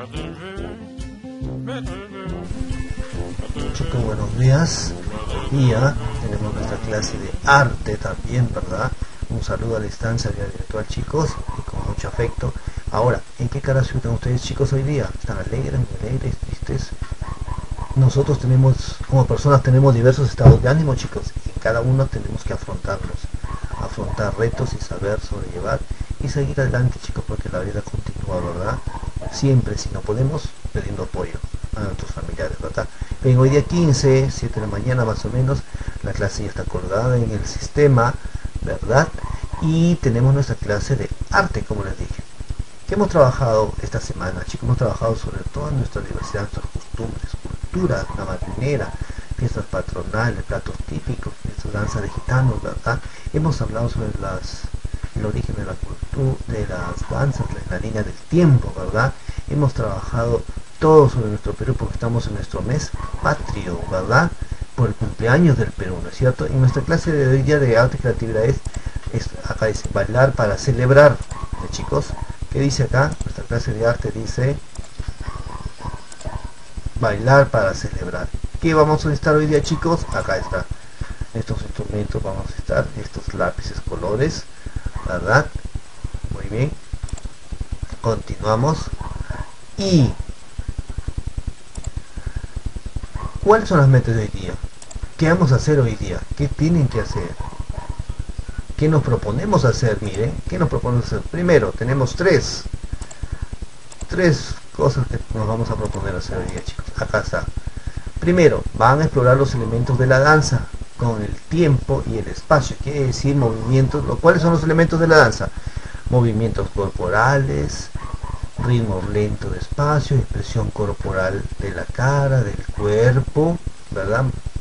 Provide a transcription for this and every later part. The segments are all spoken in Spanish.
Chicos, buenos días. Hoy día tenemos nuestra clase de arte también, ¿verdad? Un saludo a la distancia vía virtual, chicos, y con mucho afecto. Ahora, ¿en qué cara se están ustedes, chicos, hoy día? ¿Están alegres, muy alegres, tristes? Nosotros tenemos, como personas, tenemos diversos estados de ánimo, chicos, y cada uno tenemos que afrontarlos, afrontar retos y saber sobrellevar y seguir adelante, chicos, porque la vida continúa, ¿verdad? Siempre, si no podemos, pidiendo apoyo a nuestros familiares, ¿verdad? Bien, hoy día 15, 7 de la mañana más o menos, la clase ya está colgada en el sistema, ¿verdad? Y tenemos nuestra clase de arte, como les dije. ¿Qué hemos trabajado esta semana, chicos? Hemos trabajado sobre toda nuestra diversidad, nuestras costumbres, culturas, la marinera, fiestas patronales, platos típicos, nuestra danza de gitanos, ¿verdad? Hemos hablado sobre el origen de la cultura, de las danzas, la línea del tiempo, ¿verdad? Hemos trabajado todo sobre nuestro Perú porque estamos en nuestro mes patrio, ¿verdad? Por el cumpleaños del Perú, ¿no es cierto? Y nuestra clase de hoy día de arte y creatividad acá dice, bailar para celebrar, chicos. ¿Qué dice acá? Nuestra clase de arte dice, bailar para celebrar. ¿Qué vamos a necesitar hoy día, chicos? Acá está. Estos instrumentos vamos a necesitar, estos lápices colores, ¿verdad? Muy bien. Continuamos. Y ¿cuáles son las metas de hoy día? ¿Qué vamos a hacer hoy día? ¿Qué tienen que hacer? ¿Qué nos proponemos hacer? Miren, ¿qué nos proponemos hacer? Primero, tenemos tres cosas que nos vamos a proponer hacer hoy día, chicos. Acá está. Primero, van a explorar los elementos de la danza con el tiempo y el espacio. Quiere decir movimientos. ¿Cuáles son los elementos de la danza? Movimientos corporales, ritmo lento de espacio, expresión corporal de la cara, del cuerpo, ¿verdad?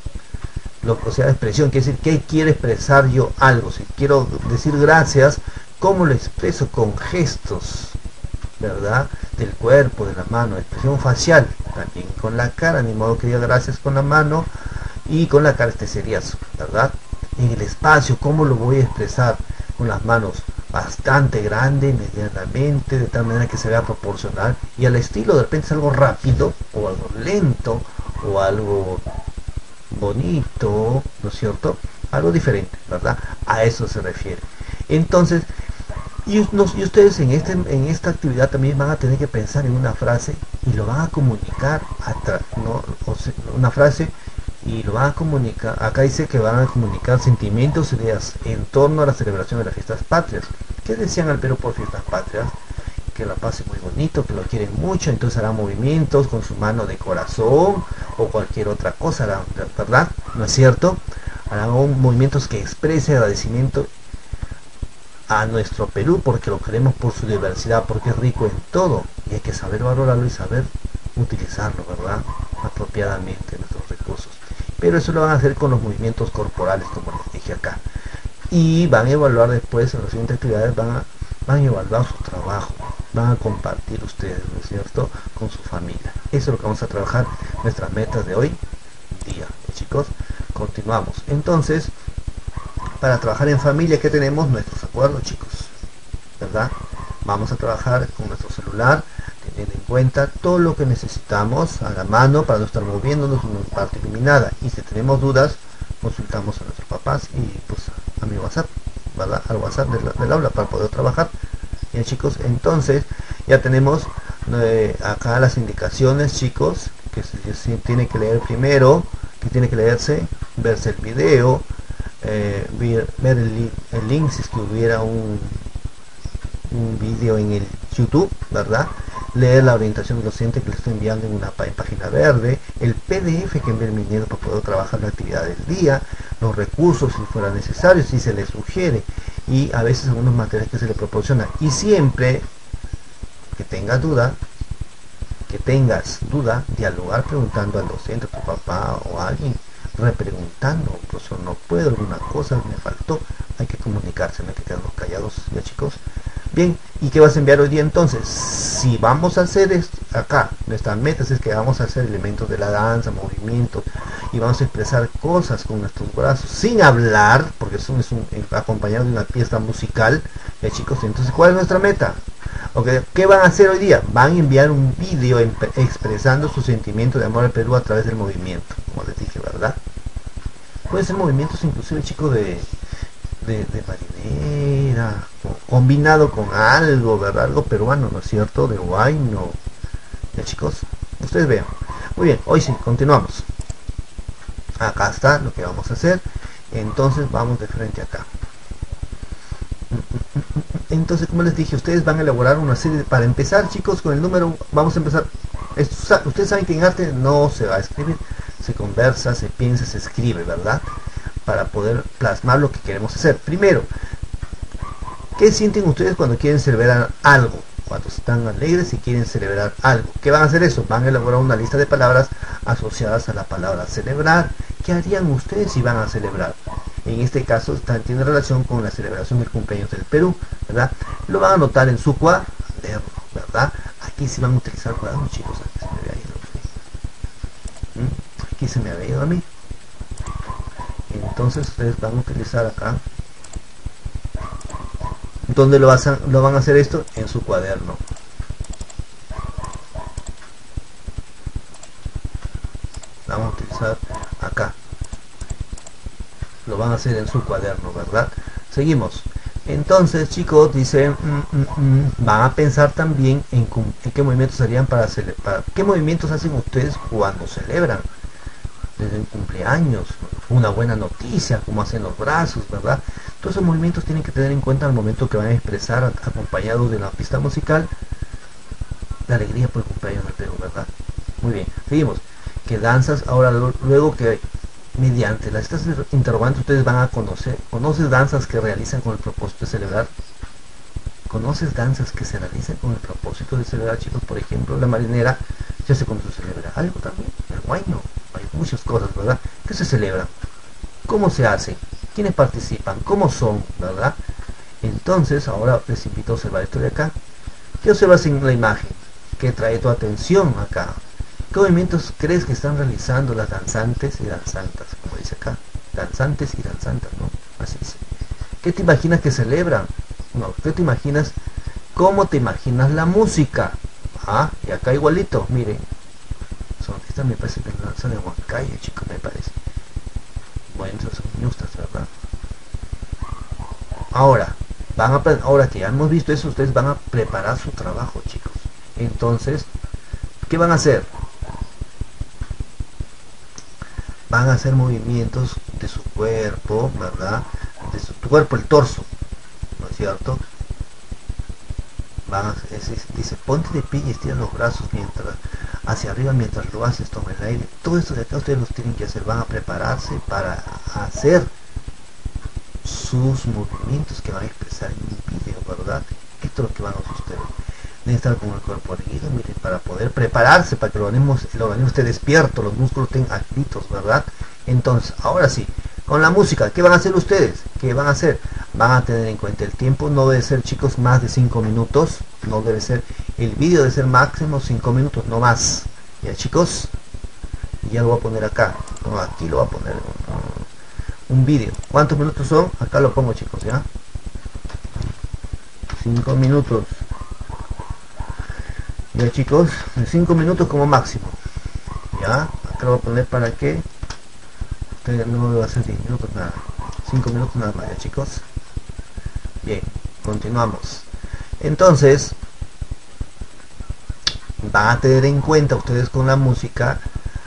O sea, expresión, quiere decir, ¿qué quiere expresar yo algo? Si quiero decir gracias, ¿cómo lo expreso? Con gestos, ¿verdad? Del cuerpo, de la mano, expresión facial, también con la cara, ni modo que diga gracias con la mano, y con la cara este sería, ¿verdad? En el espacio, ¿cómo lo voy a expresar? Con las manos bastante grande, medianamente, de tal manera que se vea proporcional, y al estilo, de repente es algo rápido, o algo lento, o algo bonito, ¿no es cierto? Algo diferente, ¿verdad? A eso se refiere. Entonces, y ustedes en esta actividad también van a tener que pensar en una frase y lo van a comunicar, ¿no? Una frase y lo van a comunicar. Acá dice que van a comunicar sentimientos y ideas en torno a la celebración de las fiestas patrias. ¿Qué decían al Perú por fiestas patrias? Que la pase muy bonito, que lo quieren mucho, entonces harán movimientos con su mano de corazón o cualquier otra cosa, ¿verdad? ¿No es cierto? Harán movimientos que expresen agradecimiento a nuestro Perú porque lo queremos por su diversidad, porque es rico en todo y hay que saber valorarlo y saber utilizarlo, ¿verdad? Apropiadamente nuestros recursos. Pero eso lo van a hacer con los movimientos corporales, como les dije acá. Y van a evaluar después, en las siguientes actividades, van a evaluar su trabajo, van a compartir ustedes, ¿no es cierto?, con su familia. Eso es lo que vamos a trabajar, nuestras metas de hoy día, chicos. Continuamos. Entonces, para trabajar en familia, ¿qué tenemos? Nuestros acuerdos, chicos, ¿verdad? Vamos a trabajar con nuestro celular, teniendo en cuenta todo lo que necesitamos a la mano para no estar moviéndonos en una parte iluminada. Y si tenemos dudas, consultamos a nuestros papás y pues a mi WhatsApp, ¿verdad? Al WhatsApp del aula para poder trabajar. Bien, chicos, entonces ya tenemos acá las indicaciones, chicos, que se tiene que leer primero, que tiene que leerse, verse el video, ver el link si es que hubiera un video en el YouTube, ¿verdad? Leer la orientación del docente que le estoy enviando en una página verde, el PDF que envía el ministro para poder trabajar la actividad del día, los recursos si fuera necesario, si se le sugiere, y a veces algunos materiales que se le proporciona. Y siempre que tengas duda, dialogar preguntando al docente, a tu papá o a alguien, repreguntando, profesor, no puedo, alguna cosa me faltó, hay que comunicarse, no hay que quedarnos callados, ya, chicos. Bien, ¿y qué vas a enviar hoy día entonces? Si vamos a hacer esto, acá, nuestras metas es que vamos a hacer elementos de la danza, movimientos, y vamos a expresar cosas con nuestros brazos, sin hablar, porque eso es acompañado de una pieza musical, ya, chicos. Entonces, ¿cuál es nuestra meta? Ok, ¿qué van a hacer hoy día? Van a enviar un vídeo expresando su sentimiento de amor al Perú a través del movimiento, como les dije, ¿verdad? Pueden ser movimientos inclusive, chicos, de marinera, combinado con algo, ¿verdad? Algo peruano, ¿no es cierto? De huayno. Ya, chicos, ustedes vean. Muy bien, hoy sí, continuamos. Acá está lo que vamos a hacer. Entonces vamos de frente acá. Entonces, como les dije, ustedes van a elaborar una serie para empezar, chicos, con el número. Vamos a empezar. Ustedes saben que en arte no se va a escribir, se conversa, se piensa, se escribe, ¿verdad? Para poder plasmar lo que queremos hacer. Primero, ¿qué sienten ustedes cuando quieren celebrar algo? Cuando están alegres y quieren celebrar algo. ¿Qué van a hacer eso? Van a elaborar una lista de palabras asociadas a la palabra celebrar. ¿Qué harían ustedes si van a celebrar? En este caso tiene relación con la celebración del cumpleaños del Perú, ¿verdad? Lo van a anotar en su cuaderno, ¿verdad? Aquí sí van a utilizar cuadernos, chicos. Aquí se me había ido. Aquí se me había ido a mí. Entonces ustedes van a utilizar acá. ¿Dónde lo van a hacer esto? En su cuaderno. Vamos a utilizar acá. Lo van a hacer en su cuaderno, ¿verdad? Seguimos. Entonces, chicos, dicen, van a pensar también en qué movimientos harían para celebrar. ¿Qué movimientos hacen ustedes cuando celebran? Desde un cumpleaños, una buena noticia, como hacen los brazos, ¿verdad? Todos esos movimientos tienen que tener en cuenta al momento que van a expresar, acompañados de la pista musical, la alegría por el cumpleaños del Perú, ¿verdad? Muy bien, seguimos. ¿Qué danzas? Ahora, luego que mediante estas interrogantes ustedes van a ¿conoces danzas que realizan con el propósito de celebrar? ¿Conoces danzas que se realizan con el propósito de celebrar, chicos? Por ejemplo, la marinera, ya sé cómo se celebra algo también, el huayno, hay muchas cosas, ¿verdad? ¿Qué se celebra? ¿Cómo se hace? ¿Quiénes participan? ¿Cómo son? ¿Verdad? Entonces, ahora les invito a observar esto de acá. ¿Qué observas en la imagen? ¿Qué trae tu atención acá? ¿Qué movimientos crees que están realizando las danzantes y danzantas? Como dice acá, danzantes y danzantas, ¿no? Así dice. ¿Qué te imaginas que celebran? No, ¿qué te imaginas? ¿Cómo te imaginas la música? Ah, y acá igualito, miren. Esta me parece que es la danza de Huancayo, chicos, me parece. Bueno, esos son ñustas, ¿verdad? Ahora, ahora que ya hemos visto eso, ustedes van a preparar su trabajo, chicos. Entonces, ¿qué van a hacer? Van a hacer movimientos de su cuerpo, ¿verdad? De su cuerpo, el torso, ¿no es cierto? Dice, ponte de pie y estira los brazos hacia arriba mientras lo haces, toma el aire. Todo esto de acá ustedes los tienen que hacer, van a prepararse para hacer sus movimientos que van a expresar en un video, ¿verdad? Esto es lo que van a hacer ustedes. Deben estar con el cuerpo erguido, miren, para poder prepararse, para que el organismo esté despierto, los músculos estén activos, ¿verdad? Entonces, ahora sí, con la música, ¿qué van a hacer ustedes? ¿Qué van a hacer? Van a tener en cuenta el tiempo, no debe ser, chicos, más de 5 minutos, no debe ser, el vídeo debe ser máximo 5 minutos, no más. Ya, chicos, ya lo voy a poner acá, no, aquí lo voy a poner, un vídeo. ¿Cuántos minutos son? Acá lo pongo, chicos, ¿ya? 5 minutos. Ya, chicos, 5 minutos como máximo. Ya, acá lo voy a poner para que no va a ser 10 minutos, nada. 5 minutos nada más, ya, chicos. Bien, continuamos. Entonces, van a tener en cuenta ustedes con la música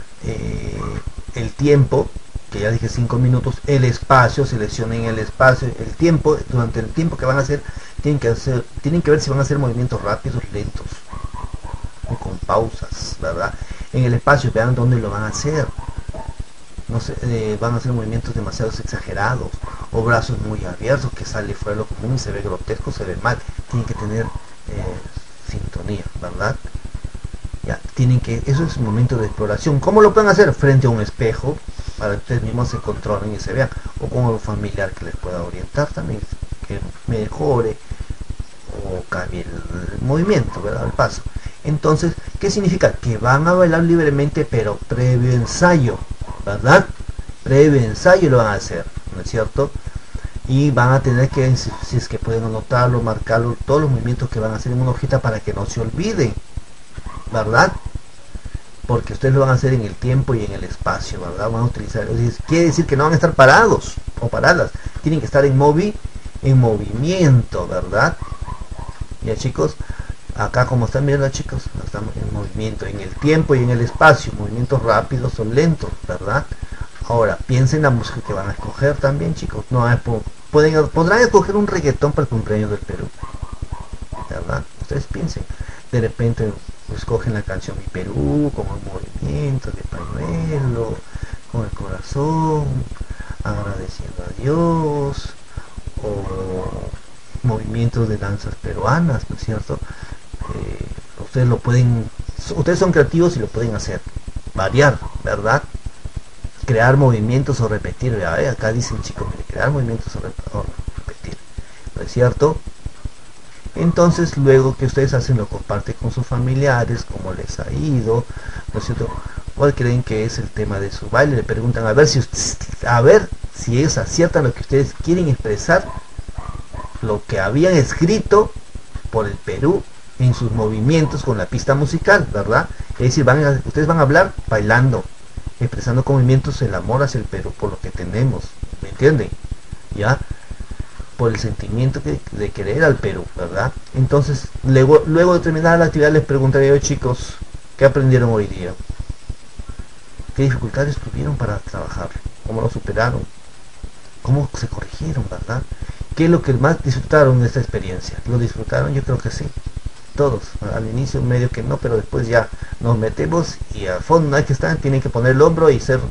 el tiempo, que ya dije 5 minutos, el espacio, seleccionen el espacio, el tiempo, durante el tiempo que van a hacer, tienen que ver si van a hacer movimientos rápidos, lentos, o con pausas, ¿verdad? En el espacio, vean dónde lo van a hacer. No sé, van a hacer movimientos demasiado exagerados, o brazos muy abiertos, que sale fuera de lo común y se ve grotesco, se ve mal. Tienen que tener sintonía, ¿verdad? Ya, eso es un momento de exploración. ¿Cómo lo pueden hacer? Frente a un espejo, para que ustedes mismos se controlen y se vean, o con un familiar que les pueda orientar también, que mejore o cambie el movimiento, ¿verdad? El paso. Entonces, ¿qué significa? Que van a bailar libremente, pero previo ensayo, ¿verdad? Previo ensayo lo van a hacer, ¿no es cierto? y van a tener que, si es que pueden anotarlo, marcarlo, todos los movimientos que van a hacer en una hojita para que no se olviden, ¿verdad? Porque ustedes lo van a hacer en el tiempo y en el espacio, ¿verdad? Van a utilizar, quiere decir que no van a estar parados o paradas, tienen que estar en movimiento, ¿verdad? Ya, chicos, acá como están viendo, chicos, estamos en movimiento, en el tiempo y en el espacio, movimientos rápidos o lentos, ¿verdad? Ahora, piensen en la música que van a escoger también, chicos. No podrán escoger un reggaetón para el cumpleaños del Perú, ¿verdad? Ustedes piensen, de repente escogen la canción Mi Perú, con el movimiento de pañuelo, con el corazón, agradeciendo a Dios, o movimientos de danzas peruanas, ¿no es cierto? Ustedes son creativos y lo pueden hacer, variar, ¿verdad? Crear movimientos o repetir, acá dicen, chicos, crear movimientos o repetir, ¿no es cierto? Entonces, luego que ustedes hacen, lo comparten con sus familiares, cómo les ha ido, ¿no es cierto? ¿Cuál creen que es el tema de su baile? Le preguntan a ver si ellos aciertan lo que ustedes quieren expresar, lo que habían escrito por el Perú en sus movimientos con la pista musical, ¿verdad? Es decir, ustedes van a hablar bailando, expresando con movimientos el amor hacia el Perú, por lo que tenemos, ¿me entienden? ¿Ya? Por el sentimiento de querer al Perú, ¿verdad? Entonces, luego de terminar la actividad, les preguntaré yo, chicos, ¿qué aprendieron hoy día? ¿Qué dificultades tuvieron para trabajar? ¿Cómo lo superaron? ¿Cómo se corrigieron, verdad? ¿Qué es lo que más disfrutaron de esta experiencia? ¿Lo disfrutaron? Yo creo que sí. Todos. Al inicio medio que no, pero después ya nos metemos y a fondo, no hay que estar, tienen que poner el hombro y ser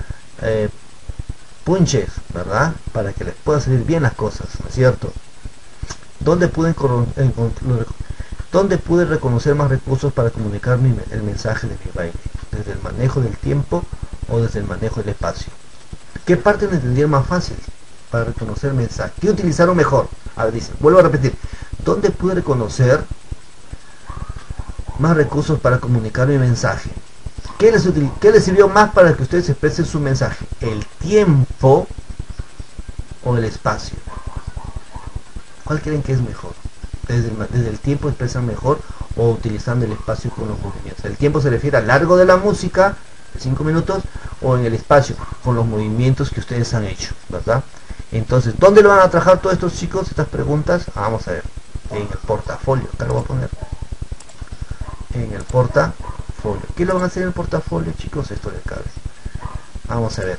punches, ¿verdad? Para que les pueda salir bien las cosas, ¿no es cierto? ¿Dónde pude reconocer más recursos para comunicar el mensaje de mi baile? ¿Desde el manejo del tiempo o desde el manejo del espacio? ¿Qué parte no entendieron más fácil para reconocer el mensaje? ¿Qué utilizaron mejor? A ver, dice, vuelvo a repetir. ¿Dónde pude reconocer más recursos para comunicar mi mensaje? ¿Qué les sirvió más para que ustedes expresen su mensaje? ¿El tiempo o el espacio? ¿Cuál creen que es mejor? ¿Desde el tiempo expresan mejor o utilizando el espacio con los movimientos? El tiempo se refiere al largo de la música, de 5 minutos, o en el espacio, con los movimientos que ustedes han hecho, ¿verdad? Entonces, ¿dónde lo van a trabajar todos estos chicos? Estas preguntas, vamos a ver, en el portafolio, acá lo voy a poner. En el portafolio. ¿Qué lo van a hacer en el portafolio, chicos? Esto de acá. Vamos a ver.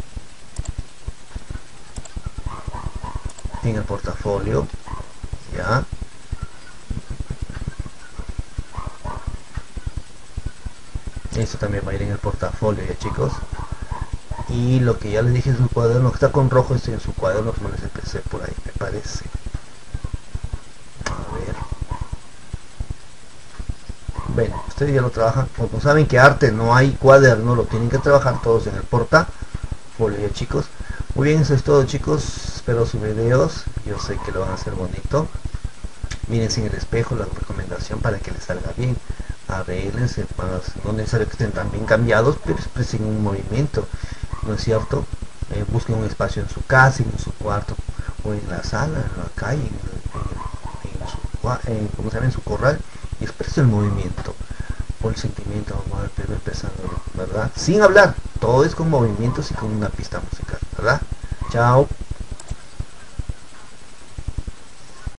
En el portafolio, ya. Esto también va a ir en el portafolio, ya, chicos. Y lo que ya les dije en su cuaderno, que está con rojo, estoy en su cuaderno, como les empecé por ahí, me parece. A ver. Bueno, ustedes ya lo trabajan. Como saben que arte no hay cuaderno, lo tienen que trabajar todos en el portafolio, ya, chicos. Muy bien, eso es todo, chicos. Espero sus videos. Yo sé que lo van a hacer bonito. Mírense en el espejo, la recomendación para que les salga bien. Arréglense, no es necesario que estén tan bien cambiados, pero expresen un movimiento, ¿no es cierto? Busquen un espacio en su casa, en su cuarto, o en la sala, en la calle, como se llama, en su corral, y expresen el movimiento, o el sentimiento, vamos a ver, pero expresándolo, ¿verdad? Sin hablar, todo es con movimientos y con una pista musical, ¿verdad? Chao.